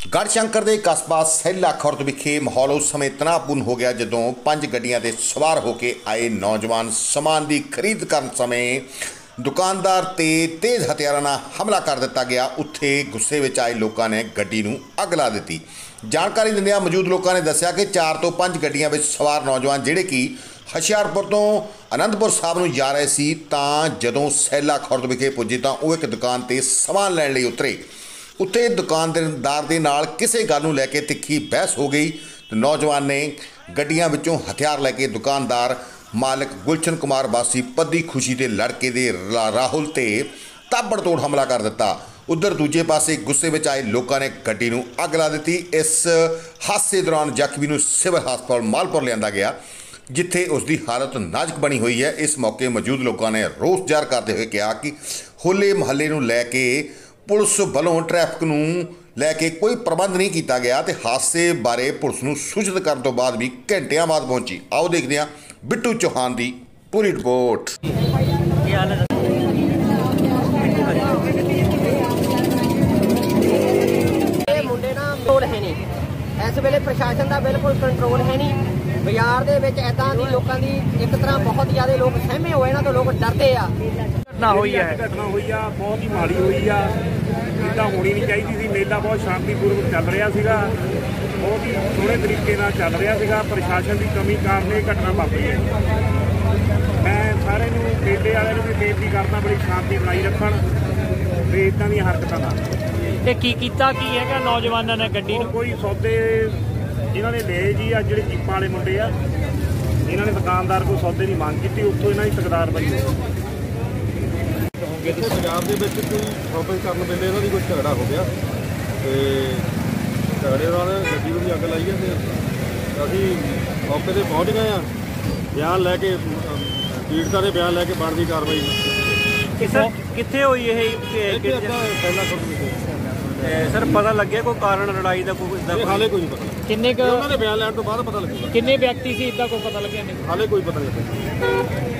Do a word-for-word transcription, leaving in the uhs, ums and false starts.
गढ़शंकर के कस्बा सैला खुर्द विखे माहौल उस समय तनावपूर्ण हो गया जदों पंज गड्डियां ते सवार होकर आए नौजवान समान की खरीद करन समय दुकानदार ते तेज़ हथियारों नाल हमला कर दिता गया। उत्थे गुस्से विच आए लोगों ने गड्डी नूं अग ला दी। जानकारी दिंदिआं मौजूद लोगों ने दस्सिया कि चार तो पंज गड्डियां विच सवार नौजवान जिहड़े कि हुशियारपुर तो आनंदपुर साहब नूं जा रहे सी तां जदों सैला खुर्द विखे पुजे तां ओह एक दुकान ते समान लैण लई उतरे। उत्ते दुकानदार दे नाल किसी गल नूं लैके तिखी बहस हो गई। नौजवान ने गड्डियां विचों हथियार लैके दुकानदार मालिक गुलशन कुमार वासी पद्दी खुशी के लड़के दे राहुल ते ताबड़तोड़ हमला कर दिता। उधर दूजे पासे गुस्से में आए लोगों ने गड्डी नूं अग ला दी। इस हादसे दौरान जख्मी नूं सिविल हस्पताल मालपुर लिया गया जिथे उसकी हालत नाजुक बनी हुई है। इस मौके मौजूद लोगों ने रोष जाहिर करते हुए कहा कि होले महल्ले नूं लैके पुलिस वालों ट्रैफिक नूं लैके कोई प्रबंध नहीं किया गया ते हादसे बारे पुलिस नूं सूचित करने तो बाद भी घंटियां बाद पहुंची। आओ देखते हैं बिट्टू चौहान की पूरी रिपोर्ट। मुंडे ना कंट्रोल है नहीं, इस वेले प्रशासन का बिल्कुल कंट्रोल है नहीं। बाजार दे विच इदां दी लोकां दी एक तरह बहुत ज़्यादा लोग सहमे होए ना तो लोग डरते आ। घटना हुई है घटना हुई आ बहुत ही माड़ी हुई आ। इदां होनी नहीं चाहिए सी। मेला बहुत शांतिपूर्वक चल रहा सीगा, बहुत ही सोहणे तरीके नाल चल रहा सीगा। प्रशासन की कमी कारण ये घटना वापरी है। मैं सारे नूं मेले वाले नूं भी बेनती करदा बड़ी शांति बनाई रखण ते इदां दी हरकतां ना। ते की कीता की हैगा नौजवानों ने गड्डी नूं कोई सौदे इन्हां ने ले जी आ जिहड़े जीपां वाले मुंडे आ इन्हां ने दुकानदार कोई सौदे की मांग की उत्थों इन्हां दी तकरार बनी। ਇੱਥੇ ਪੰਜਾਬ ਦੇ ਵਿੱਚ ਕੋਈ ਸ਼ੋਪਿੰਗ ਕਰਨ ਵੇਲੇ ਇਹਨਾਂ ਦੀ ਕੋਈ ਝਗੜਾ ਹੋ ਗਿਆ ਤੇ ਝਗੜੇ ਨਾਲ ਗੱਡੀ ਨੂੰ ਵੀ ਅੱਗ ਲਾਈ ਹੈ ਤੇ ਅਸੀਂ ਮੌਕੇ ਤੇ ਪਹੁੰਚ ਗਏ ਆ। ਬਿਆਨ ਲੈ ਕੇ ਪੀੜਤਾਂ ਦੇ ਬਿਆਨ ਲੈ ਕੇ ਬਣਦੀ ਕਾਰਵਾਈ ਕਿੱਥੇ ਹੋਈ ਇਹ ਪਹਿਲਾਂ ਸਰ ਪਤਾ ਲੱਗਿਆ ਕੋਈ ਕਾਰਨ ਲੜਾਈ ਦਾ ਕੋਈ ਹਾਲੇ ਕੋਈ ਨਹੀਂ ਪਤਾ। ਕਿੰਨੇ ਉਹਨਾਂ ਦੇ ਬਿਆਨ ਲੈਣ ਤੋਂ ਬਾਅਦ ਪਤਾ ਲੱਗੇਗਾ ਕਿੰਨੇ ਵਿਅਕਤੀ ਸੀ ਇਦਾਂ ਕੋਈ ਪਤਾ ਲੱਗਿਆ ਨਹੀਂ ਹਾਲੇ ਕੋਈ ਪਤਾ ਨਹੀਂ।